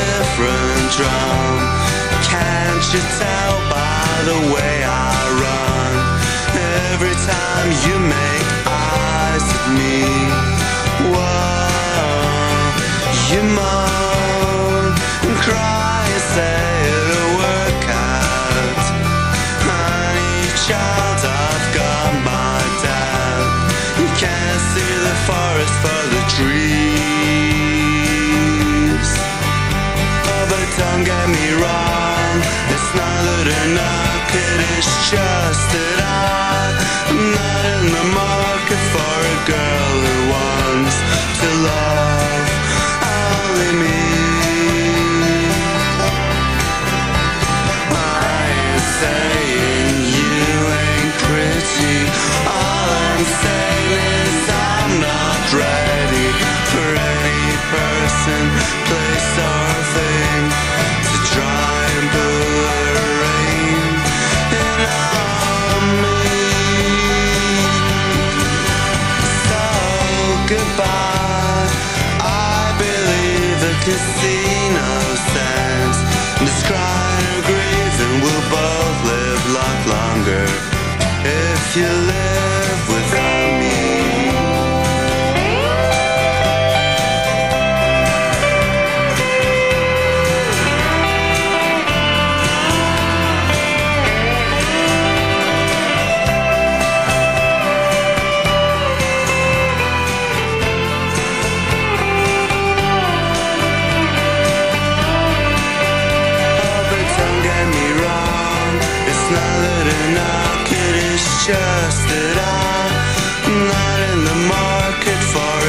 different drum. Can't you tell by the way I run? Every time you make eyes at me, whoa, you moan and cry and say it'll work out. Honey child, I've got my dad. You can't see the forest for the trees. Oh, but don't get me wrong, it's not that enough, it is just that I'm not in the market for a girl who wants to love only me. I ain't saying you ain't pretty, all I'm saying is I'm not ready for any person, place or thing to try and put a rain in on me. So goodbye, I believe the casino stands, and it's crying or grieving, we'll both live a lot longer if you live without me. Just that I'm not in the market for